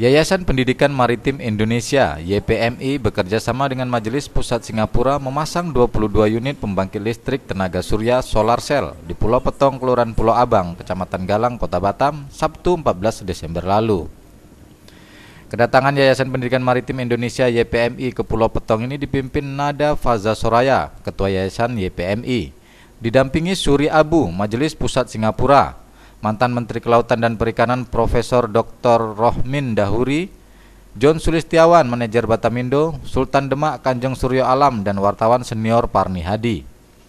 Yayasan Pendidikan Maritim Indonesia (YPMI) bekerja sama dengan Majelis Pusat Singapura memasang 22 unit pembangkit listrik tenaga surya solar cell di Pulau Petong, Kelurahan Pulau Abang, Kecamatan Galang, Kota Batam, Sabtu 14 Desember lalu. Kedatangan Yayasan Pendidikan Maritim Indonesia (YPMI) ke Pulau Petong ini dipimpin Nada Faza Soraya, Ketua Yayasan YPMI, didampingi Suri Abu, Majelis Pusat Singapura, mantan Menteri Kelautan dan Perikanan Profesor Dr. Rohmin Dahuri, John Sulistiawan, manajer Batamindo, Sultan Demak Kanjeng Suryo Alam, dan wartawan senior Parni Hadi.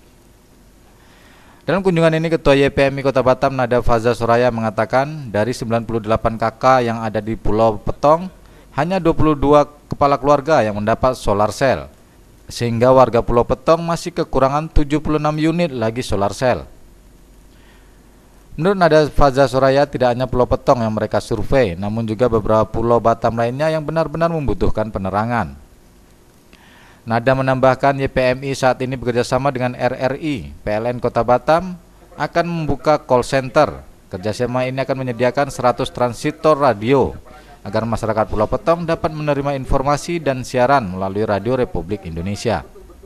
Dalam kunjungan ini, Ketua YPMI Kota Batam Nada Faza Soraya mengatakan dari 98 KK yang ada di Pulau Petong, hanya 22 kepala keluarga yang mendapat solar cell, sehingga warga Pulau Petong masih kekurangan 76 unit lagi solar cell. Menurut Nada Faza Soraya, tidak hanya Pulau Petong yang mereka survei, namun juga beberapa pulau Batam lainnya yang benar-benar membutuhkan penerangan. Nada menambahkan YPMI saat ini bekerjasama dengan RRI, PLN Kota Batam akan membuka call center. Kerjasama ini akan menyediakan 100 transitor radio agar masyarakat Pulau Petong dapat menerima informasi dan siaran melalui Radio Republik Indonesia.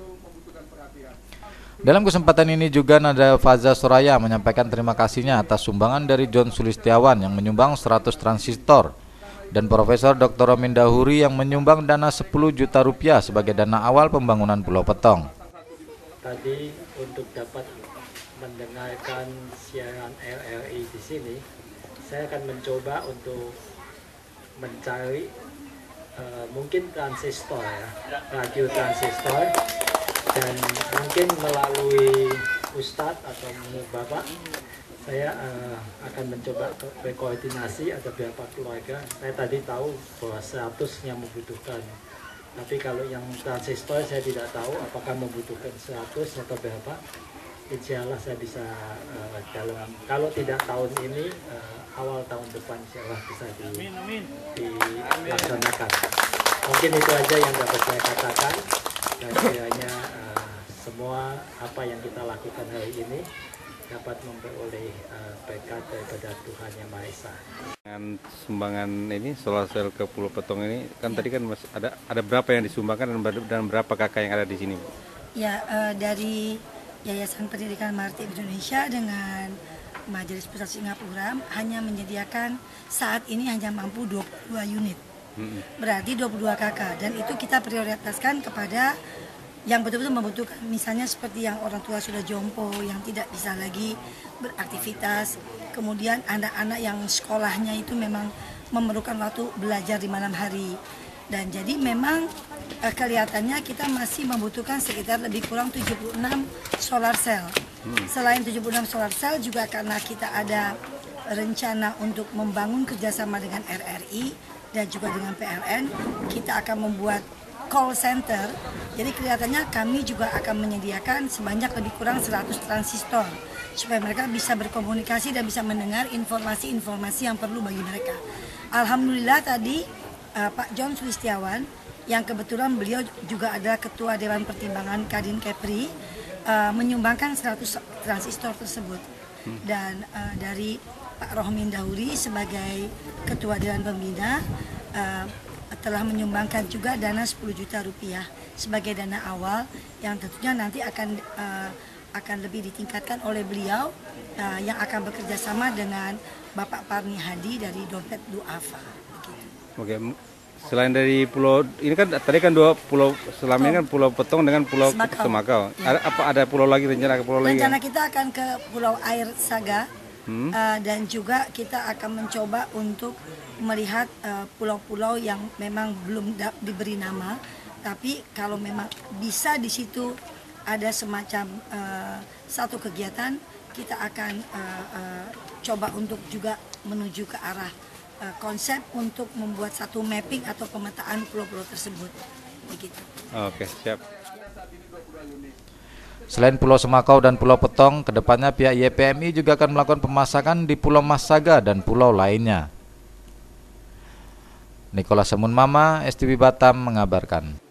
Dalam kesempatan ini juga Nada Faza Soraya menyampaikan terima kasihnya atas sumbangan dari John Sulistiawan yang menyumbang 100 transistor dan Profesor Dr. Rohmin Dahuri yang menyumbang dana 10 juta rupiah sebagai dana awal pembangunan Pulau Petong. Tadi untuk dapat mendengarkan siaran RRI di sini, saya akan mencoba untuk mencari mungkin transistor ya, radio transistor. Dan mungkin melalui Ustadz atau Bapak, saya akan mencoba berkoordinasi ada berapa keluarga. Saya tadi tahu bahwa 100 yang membutuhkan. Tapi kalau yang transistor saya tidak tahu apakah membutuhkan 100 atau berapa. Insya Allah saya bisa kalau tidak tahun ini, awal tahun depan insya Allah bisa dilaksanakan. Mungkin itu aja yang dapat saya katakan. Dan kiranya semua apa yang kita lakukan hari ini dapat memperoleh berkat daripada Tuhan Yang Maha Esa. Dengan sumbangan ini solar cell ke Pulau Petong ini kan tadi kan ada berapa yang disumbangkan dan berapa kakak yang ada di sini? Ya, dari Yayasan Pendidikan Maritim Indonesia dengan Majelis Pusat Singapura hanya menyediakan saat ini hanya mampu 22 unit. Berarti 22 KK, dan itu kita prioritaskan kepada yang betul-betul membutuhkan, misalnya seperti yang orang tua sudah jompo, yang tidak bisa lagi beraktivitas, kemudian anak-anak yang sekolahnya itu memang memerlukan waktu belajar di malam hari. Dan jadi memang kelihatannya kita masih membutuhkan sekitar lebih kurang 76 solar cell. Selain 76 solar cell juga karena kita ada rencana untuk membangun kerjasama dengan RRI dan juga dengan PLN, kita akan membuat call center. Jadi kelihatannya kami juga akan menyediakan sebanyak lebih kurang 100 transistor supaya mereka bisa berkomunikasi dan bisa mendengar informasi-informasi yang perlu bagi mereka. Alhamdulillah tadi Pak John Sulistiawan, yang kebetulan beliau juga adalah Ketua Dewan Pertimbangan Kadin Kepri, menyumbangkan 100 transistor tersebut. Dan dari Pak Rohmin Dahuri sebagai Ketua Dewan Pembina telah menyumbangkan juga dana 10 juta rupiah sebagai dana awal yang tentunya nanti akan lebih ditingkatkan oleh beliau yang akan bekerja sama dengan Bapak Parni Hadi dari Dompet Duafa. Oke, selain dari pulau ini kan tadi kan dua pulau, selama ini kan Pulau Petong dengan Pulau Semakau. Ya. Ada pulau lagi, rencana ke pulau lagi? Rencana kita akan ke Pulau Air Saga. Dan juga kita akan mencoba untuk melihat pulau-pulau yang memang belum diberi nama, tapi kalau memang bisa di situ ada semacam satu kegiatan, kita akan coba untuk juga menuju ke arah konsep untuk membuat satu mapping atau pemetaan pulau-pulau tersebut. Begitu. Oke, siap. Selain Pulau Semakau dan Pulau Petong, kedepannya pihak YPMI juga akan melakukan pemasangan di Pulau Massaga dan pulau lainnya. Nikola Semun Mama, STV Batam mengabarkan.